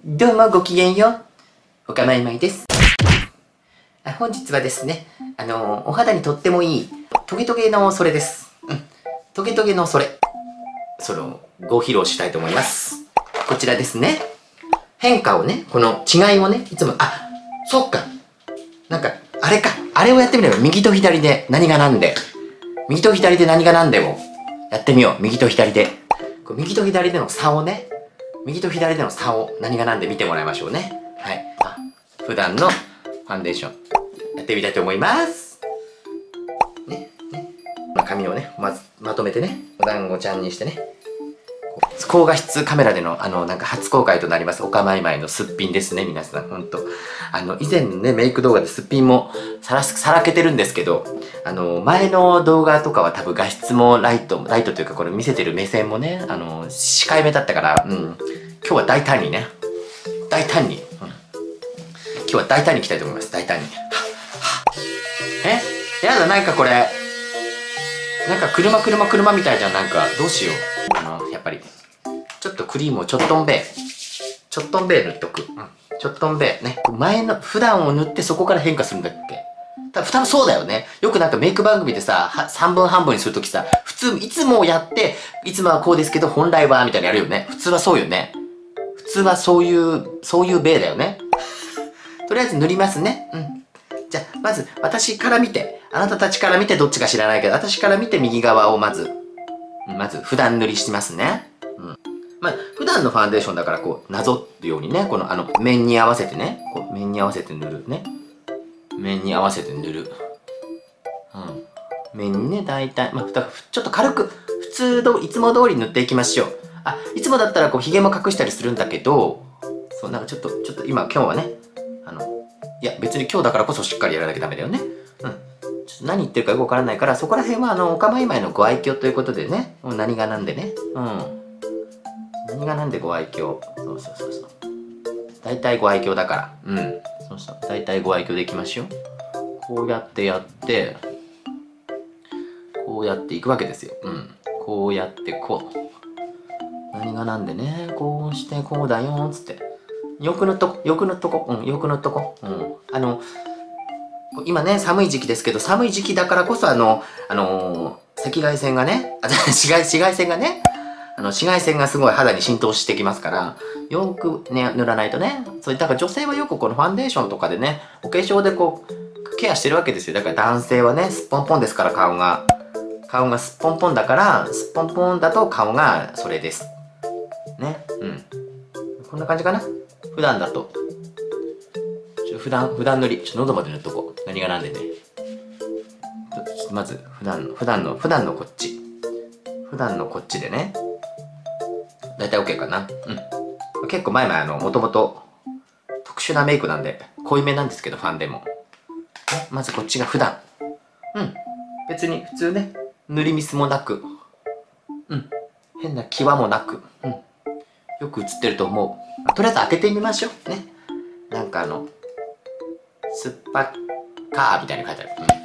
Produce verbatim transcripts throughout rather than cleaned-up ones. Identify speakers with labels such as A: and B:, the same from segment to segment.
A: どうもごきげんよう。おかまいまいです。あ、本日はですね、あのー、お肌にとってもいいトゲトゲのそれです。うん。トゲトゲのそれ。それをご披露したいと思います。こちらですね。変化をね、この違いをね、いつも、あ、そっか。なんか、あれか。あれをやってみれば、右と左で何が何で。右と左で何が何でをやってみよう。右と左で。こう右と左での差をね、右と左での差を何が何で見てもらいましょうね。はい。あ、普段のファンデーション、やってみたいと思います。ね、ね。髪をね、まず、まとめてね、お団子ちゃんにしてね。高画質カメラでの、あの、なんか初公開となります、おかまいまいのすっぴんですね、皆さん。ほんと。あの、以前のね、メイク動画ですっぴんもさらす、さらけてるんですけど、あの、前の動画とかは多分画質もライト、ライトというか、これ見せてる目線もね、あの、控えめだったから、うん。今日は大胆にね、大胆に、うん。今日は大胆にいきたいと思います、大胆に。えやだ、なんかこれ、なんか車車車みたいじゃん、なんか、どうしよう。あの、やっぱり。ちょっとクリームをちょっとんべい。ちょっとんべい塗っとく。うん。ちょっとんべい。ね。前の、普段を塗ってそこから変化するんだっけ？多分そうだよね。よくなんかメイク番組でさ、はさんぶんはんぶんにするときさ、普通、いつもやって、いつもはこうですけど、本来は、みたいなやるよね。普通はそうよね。普通はそういう、そういうべいだよね。とりあえず塗りますね。うん。じゃあ、まず、私から見て、あなたたちから見てどっちか知らないけど、私から見て右側をまず、まず、普段塗りしますね。うん。まあ、普段のファンデーションだからこう、なぞるようにね、このあの、面に合わせてね、こう、面に合わせて塗るね。面に合わせて塗る。うん。面にね、大体、まあ、ちょっと軽く、普通ど、いつも通り塗っていきましょう。あ、いつもだったらこう、髭も隠したりするんだけど、そう、なんかちょっと、ちょっと今、今日はね、あの、いや、別に今日だからこそしっかりやらなきゃダメだよね。うん。ちょっと何言ってるかよくわからないから、そこら辺は、あの、おかまいまいのご愛嬌ということでね、もう何が何でね。うん。何が何でご愛嬌。そうそうそうそう。大体ご愛嬌だから。うん。そうそう。大体ご愛嬌でいきましょう。こうやってやって、こうやっていくわけですよ。うん。こうやってこう。何が何でね、こうしてこうだよ、つって。よく塗っとこ、よく塗っとこ。うん、よく塗っとこ。うん。あの、今ね、寒い時期ですけど、寒い時期だからこそ、あの、あのー、赤外線がね、あ、紫外、紫外線がね、あの、紫外線がすごい肌に浸透してきますから、よくね、塗らないとね、そう、だから女性はよくこのファンデーションとかでね、お化粧でこう、ケアしてるわけですよ。だから男性はね、すっぽんぽんですから、顔が。顔がすっぽんぽんだから、すっぽんぽんだと顔がそれです。ね、うん。こんな感じかな。普段だと。普段、普段塗り。ちょっと喉まで塗っとこう。何がなんでね。ちょっとまず、普段の、普段の、普段のこっち。普段のこっちでね。だいたい OK かな。うん。結構前々あの、もともと特殊なメイクなんで、濃いめなんですけど、ファンでも。まずこっちが普段。うん。別に普通ね、塗りミスもなく。うん。変な際もなく。うん。よく映ってると思う。とりあえず開けてみましょう。ね。なんかあの、スッパッカーみたいに書いてある。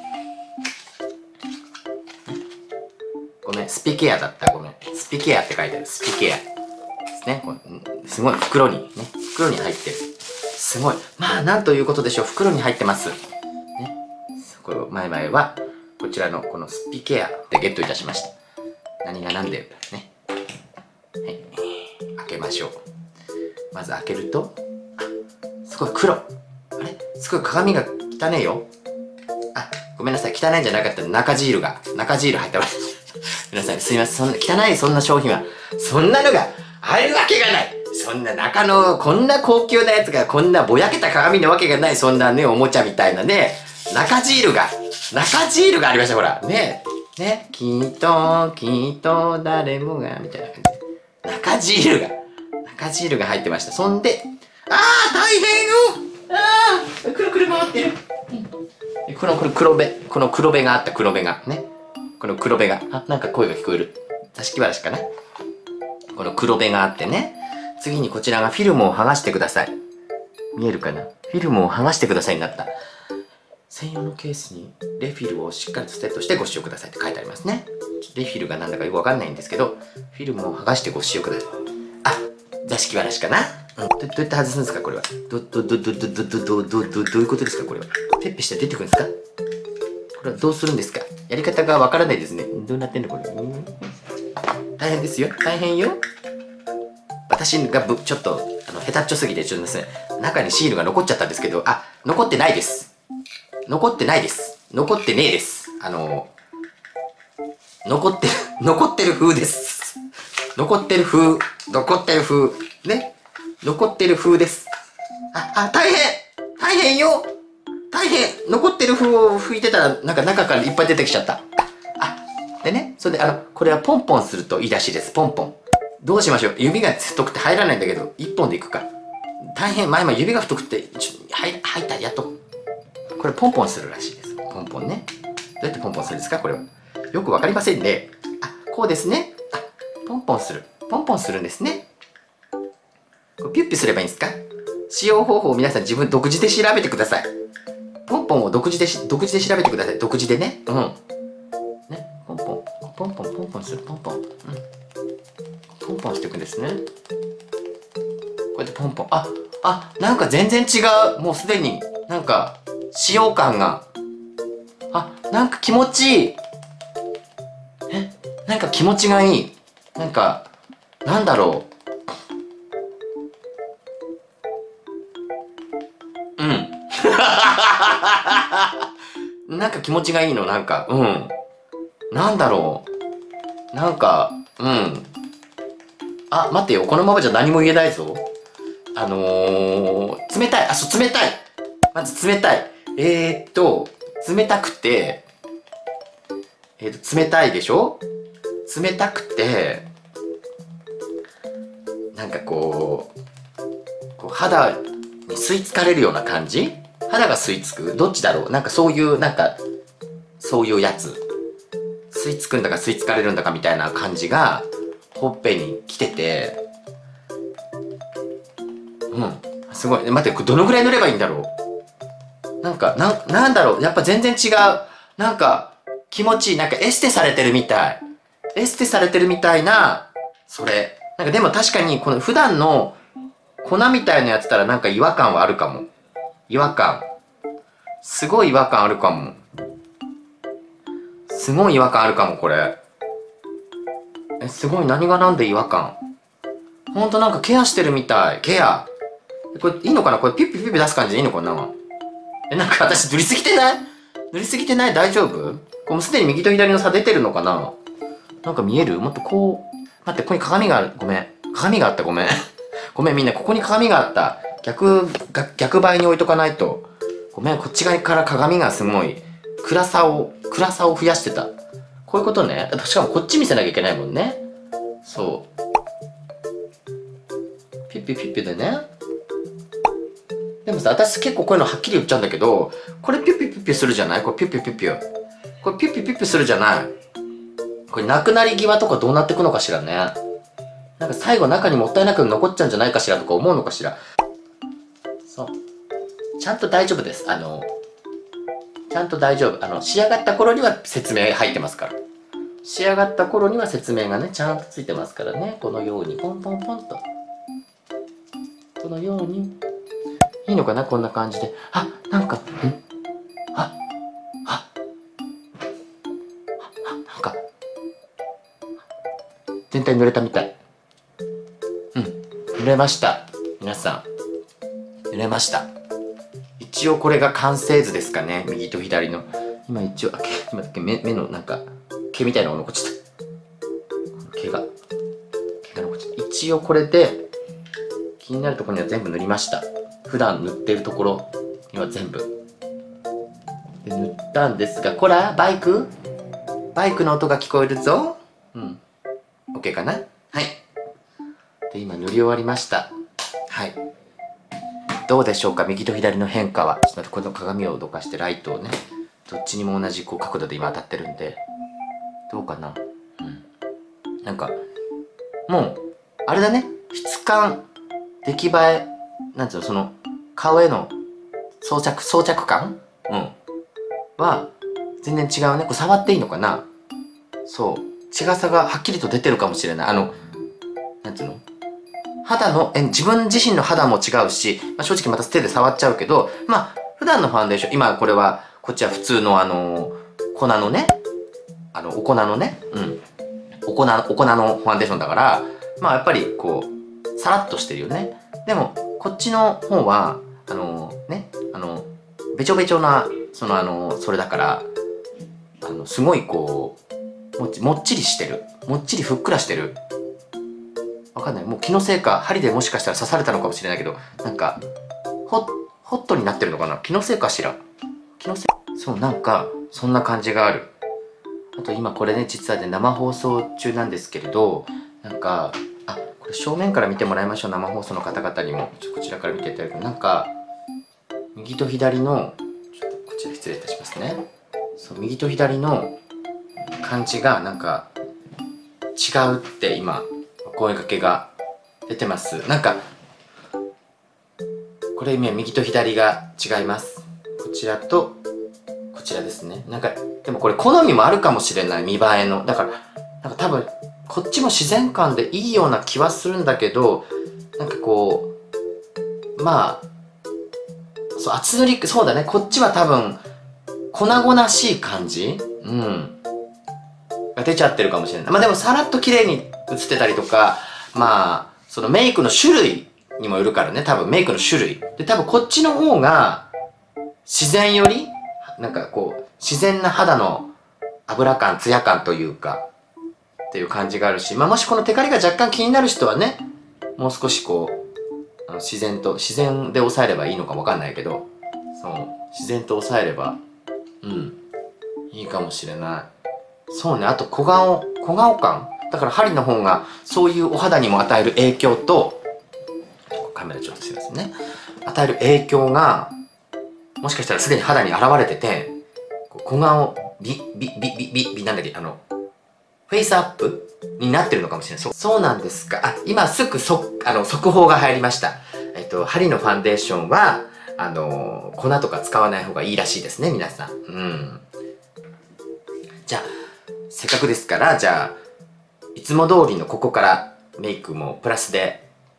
A: うん、ごめん、スピケアだった。ごめん。スピケアって書いてある。スピケア。ですね。すごい袋に、ね。袋に入ってる。すごい。まあ、なんということでしょう。袋に入ってます。ね。これ、前々は、こちらのこのスピケアでゲットいたしました。何が何で、ね。はい。開けましょう。まず開けると、あ、すごい黒。あれすごい鏡が汚ねえよ。あ、ごめんなさい。汚いんじゃなかった。中ジールが。中ジール入っております。皆さん、すいません。そんな、汚いそんな商品は、そんなのがあるわけがない。そんな中の、こんな高級なやつが、こんなぼやけた鏡なわけがない。そんなね、おもちゃみたいなね。中ジールが、中ジールがありました。ほら。ね。ね。きっと、きっと、誰もが、みたいな感じで。中ジールが、中ジールが入ってました。そんで、あー、大変よ。ああ、くるくる回ってる。うん、この、この黒べ、この黒べがあった、黒べが。ね。この黒べが。あ、なんか声が聞こえる。座敷わらしかな。この黒べがあってね。次にこちらがフィルムを剥がしてください。見えるかな？フィルムを剥がしてくださいになった。専用のケースにレフィルをしっかりとセットしてご使用くださいって書いてありますね。レフィルがなんだかよくわかんないんですけど、フィルムを剥がしてご使用ください。あ、座敷わらしかな。 うん、どどうやって外すんですかこれは。どどどどどどどどどどどういうことですかこれは。ペッペして出てくるんですか。これはどうするんですか。やり方がわからないですね。どうなってんのこれ。大変ですよ。大変よ。私がぶちょっとあの下手っちょすぎてちょっとですね、中にシールが残っちゃったんですけど、あ、残ってないです。残ってないです。残ってねえです。あの残ってる残ってる風です。残ってる風残ってる風ね。残ってる風です。あ、あ、大変大変よ大変残ってる風を拭いてたら、なんか中からいっぱい出てきちゃった。あ、でね、それであの、これはポンポンするといいらしいです。ポンポン。どうしましょう。指が太くて入らないんだけど、一本でいくか。大変、前々指が太くて、ちょ入入った、やっと。これポンポンするらしいです。ポンポンね。どうやってポンポンするんですかこれは。よくわかりませんね。あ、こうですね。あ、ポンポンする。ポンポンするんですね。これピュッピュすればいいんですか。使用方法を皆さん自分独自で調べてください。ポンポンを独自でし、独自で調べてください。独自でね。うん。ね、ポンポン。ポンポン、ポンポンする。ポンポン。うん。ポンポンしていくんですね。こうやってポンポン。あ、あ、なんか全然違う。もうすでに、なんか、使用感が。あ、なんか気持ちいい。え、なんか気持ちがいい。なんか、なんだろう。うん。なんか気持ちがいいの、なんか、うん。なんだろう。なんか、うん。あ、待ってよ。このままじゃ何も言えないぞ。あのー、冷たい。あ、そう、冷たい。まず冷たい。えー、っと、冷たくて、えー、っと、冷たいでしょ。冷たくて、なんかこう、こう肌に吸い付かれるような感じ。肌が吸い付くどっちだろう。なんかそういう、なんか、そういうやつ。吸い付くんだか吸い付かれるんだかみたいな感じが、ほっぺに来てて、うん。すごい。待って、これどのぐらい塗ればいいんだろう。なんか、なん、なんだろう。やっぱ全然違う。なんか、気持ちいい。なんかエステされてるみたい。エステされてるみたいな、それ。なんかでも確かに、この普段の粉みたいなやつたらなんか違和感はあるかも。違和感。すごい違和感あるかも。すごい違和感あるかも、これ。え、すごい。何がなんで違和感。ほんとなんかケアしてるみたい。ケア。これいいのかなこれピュッピュッピュッピュ出す感じでいいのかな。え、なんか私塗りすぎてない？塗りすぎてない？大丈夫？こうもうすでに右と左の差出てるのかな。なんか見える？もっとこう。待って、ここに鏡がある。ごめん。鏡があった。ごめん。ごめん、みんな。ここに鏡があった。逆、逆倍に置いとかないと。ごめん、こっち側から鏡がすごい、暗さを、暗さを増やしてた。こういうことね。しかもこっち見せなきゃいけないもんね。そう。ピッピピッピでね。でもさ、私結構こういうのはっきり言っちゃうんだけど、これピュッピュピュッピュするじゃない？これピュッピュピュッピュ。これピュッピュピュッピュするじゃない？これなくなり際とかどうなってくのかしらね。なんか最後中にもったいなく残っちゃうんじゃないかしらとか思うのかしら。そう。ちゃんと大丈夫です。あの、ちゃんと大丈夫。あの、仕上がった頃には説明入ってますから。仕上がった頃には説明がね、ちゃんとついてますからね。このように、ポンポンポンと。このように。いいのかなこんな感じで。あ、なんか、んあ、あ、あ、なんか、全体濡れたみたい。うん、濡れました。皆さん、濡れました。一応これが完成図ですかね。右と左の。今一応、あ、今だけ目、目のなんか、毛みたいなのが残っちゃった。毛が、毛が残っちゃった。一応これで、気になるところには全部塗りました。普段塗ってるところには全部。で塗ったんですが、こら、バイクバイクの音が聞こえるぞ。うん。OK かな？はい。で、今塗り終わりました。はい。どうでしょうか右と左の変化は。ちょっと待って、この鏡をどかしてライトをね、どっちにも同じこう角度で今当たってるんで、どうかな。うん。なんか、もう、あれだね。質感、出来栄え、なんつうの、その、顔への装着、装着感うん。は、全然違うね。これ触っていいのかな。そう。違さがはっきりと出てるかもしれない。あの、なんつうの肌の、え、自分自身の肌も違うし、まあ、正直また手で触っちゃうけど、まあ、普段のファンデーション、今これは、こっちは普通のあの、粉のね、あの、お粉のね、うん。お粉、お粉のファンデーションだから、まあやっぱりこう、さらっとしてるよね。でも、こっちの方は、あの、ね、あの、べちょべちょな、そのあの、それだから、あの、すごいこう、もっち、もっちりしてる。もっちりふっくらしてる。わかんない。もう気のせいか、針でもしかしたら刺されたのかもしれないけど、なんか、ホホットになってるのかな？気のせいかしら？気のせい？そう、なんか、そんな感じがある。あと今これね、実はね、生放送中なんですけれど、なんか、あ、これ正面から見てもらいましょう。生放送の方々にも。ちょっとこちらから見ていただくと、なんか、右と左の、ちょっとこちら失礼いたしますね。そう、右と左の感じが、なんか、違うって今、声かけが出てます。なんか、これ今右と左が違います。こちらとこちらですね。なんかでもこれ好みもあるかもしれない。見栄えのだからなんか多分こっちも自然感でいいような気はするんだけど、なんかこうまあそう厚塗り、そうだね、こっちは多分粉々しい感じ、うんが出ちゃってるかもしれない。まあでもさらっと綺麗に映ってたりとか、まあそのメイクの種類にもよるからね、多分メイクの種類。で、多分こっちの方が自然より、なんかこう、自然な肌の油感、ツヤ感というか、っていう感じがあるし、まあもしこのテカリが若干気になる人はね、もう少しこう、あの自然と、自然で抑えればいいのかわかんないけど、そう、自然と抑えれば、うん、いいかもしれない。そうね、あと小顔、小顔感。だから針の方がそういうお肌にも与える影響と、カメラちょっとすいませんね。与える影響が、もしかしたらすでに肌に現れてて、小顔、ビ、ビ、ビ、ビ、ビ、ビ、なんだっけ、あの、フェイスアップになってるのかもしれない。そう、そうなんですか。あ、今すぐそ、あの、速報が入りました。えっと、針のファンデーションは、あの、粉とか使わない方がいいらしいですね、皆さん。うん。じゃあ、せっかくですから、じゃあ、いつも通りのここからメイクもプラスで、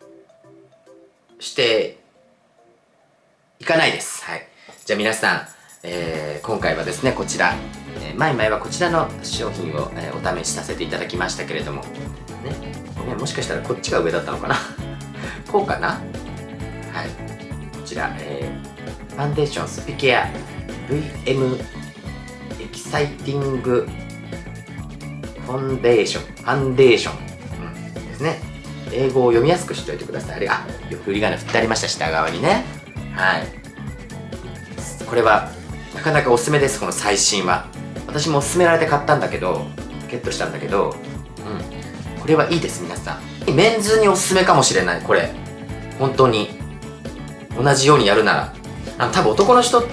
A: していかないです。はい。じゃあ皆さん、えー、今回はですね、こちら、えー、前々はこちらの商品を、えー、お試しさせていただきましたけれども、ね、ごめん、もしかしたらこっちが上だったのかなこうかな。はい。こちら、えー、ファンデーションスピケア ブイエム エキサイティングファンデーション、ファンデーション、うん、ですね。英語を読みやすくしておいてください。あれ、あ、振り仮名振ってありました、下側にね。はい。これは、なかなかおすすめです、この最新は。私も勧められて買ったんだけど、ゲットしたんだけど、うん。これはいいです、皆さん。メンズにおすすめかもしれない、これ。本当に。同じようにやるなら。あの、多分男の人って、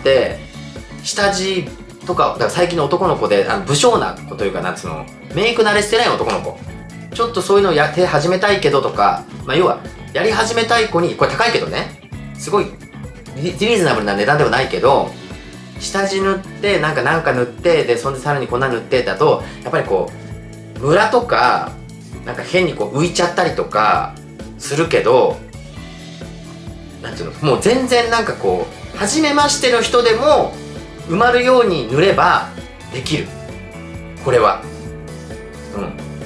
A: 下地とか、だから最近の男の子で、あの、不精な子というか、なんつうの、メイク慣れしてない男の子。ちょっとそういうのやって始めたいけどとか、まあ要は、やり始めたい子に、これ高いけどね、すごいリ、リーズナブルな値段ではないけど、下地塗って、なんかなんか塗って、で、そんでさらに粉塗ってだと、やっぱりこう、ムラとか、なんか変にこう浮いちゃったりとか、するけど、なんていうの、もう全然なんかこう、初めましての人でも、埋まるように塗れば、できる。これは。うん。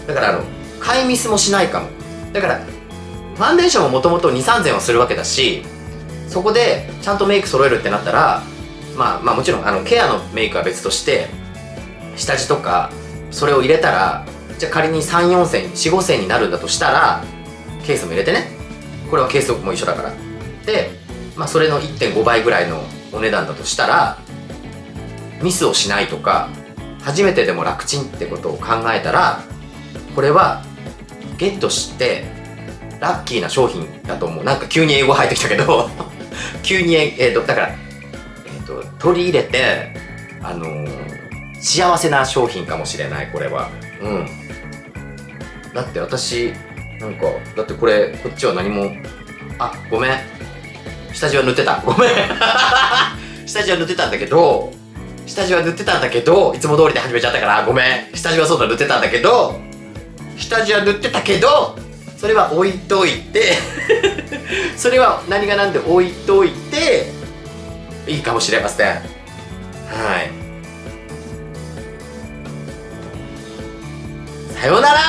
A: だからあの、買いミスもしないかも。だからファンデーションももともとにせんさんぜんはするわけだし、そこでちゃんとメイク揃えるってなったら、まあまあもちろんあのケアのメイクは別として下地とかそれを入れたら、じゃあ仮にさん、よんせん、よん、ごせんになるんだとしたら、ケースも入れてね、これはケースも一緒だからで、まあそれの いってんご 倍ぐらいのお値段だとしたら、ミスをしないとか初めてでも楽ちんってことを考えたら、これはゲットしてラッキーな商品だと思う。なんか急に英語入ってきたけど急にえーとだから、えー、と取り入れて、あのー、幸せな商品かもしれない、これは。うん。だって私なんか、だってこれこっちは何も、あ、ごめん、下地は塗ってた、ごめん下地は塗ってたんだけど下地は塗ってたんだけどいつも通りで始めちゃったからごめん。下地はそうだ、塗ってたんだけど下地は塗ってたけどそれは置いといてそれは何が何で置いといていいかもしれません。はい、さようなら。